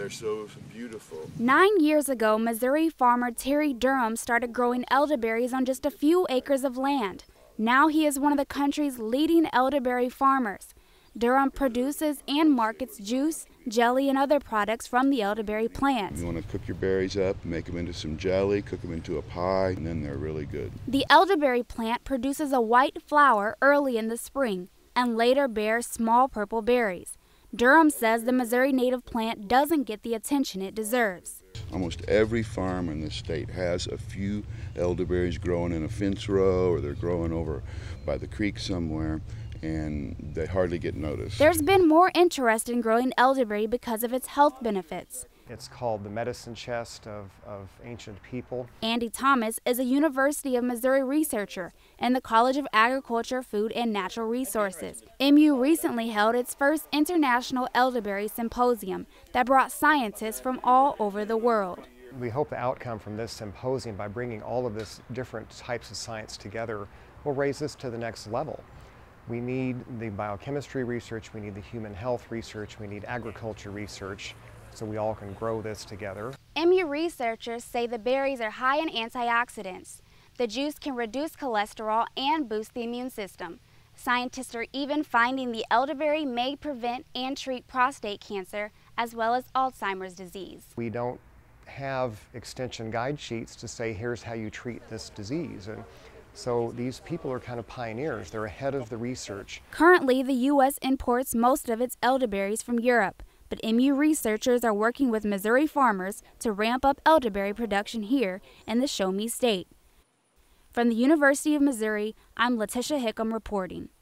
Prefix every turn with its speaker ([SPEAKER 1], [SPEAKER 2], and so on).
[SPEAKER 1] they're so beautiful.
[SPEAKER 2] 9 years ago, Missouri farmer Terry Durham started growing elderberries on just a few acres of land. Now he is one of the country's leading elderberry farmers. Durham produces and markets juice, jelly, and other products from the elderberry plant.
[SPEAKER 1] You want to cook your berries up, make them into some jelly, cook them into a pie, and then they're really good.
[SPEAKER 2] The elderberry plant produces a white flower early in the spring and later bears small purple berries. Durham says the Missouri native plant doesn't get the attention it deserves.
[SPEAKER 1] Almost every farm in the state has a few elderberries growing in a fence row, or they're growing over by the creek somewhere, and they hardly get noticed.
[SPEAKER 2] There's been more interest in growing elderberry because of its health benefits.
[SPEAKER 3] It's called the medicine chest of ancient people.
[SPEAKER 2] Andy Thomas is a University of Missouri researcher in the College of Agriculture, Food, and Natural Resources. MU recently held its first International Elderberry Symposium that brought scientists from all over the world.
[SPEAKER 3] We hope the outcome from this symposium, by bringing all of this different types of science together, will raise this to the next level. We need the biochemistry research, we need the human health research, we need agriculture research, so we all can grow this together.
[SPEAKER 2] MU researchers say the berries are high in antioxidants. The juice can reduce cholesterol and boost the immune system. Scientists are even finding the elderberry may prevent and treat prostate cancer as well as Alzheimer's disease.
[SPEAKER 3] We don't have extension guide sheets to say here's how you treat this disease. And so these people are kind of pioneers. They're ahead of the research.
[SPEAKER 2] Currently, the U.S. imports most of its elderberries from Europe, but MU researchers are working with Missouri farmers to ramp up elderberry production here in the Show Me State. From the University of Missouri, I'm Letitia Hickam reporting.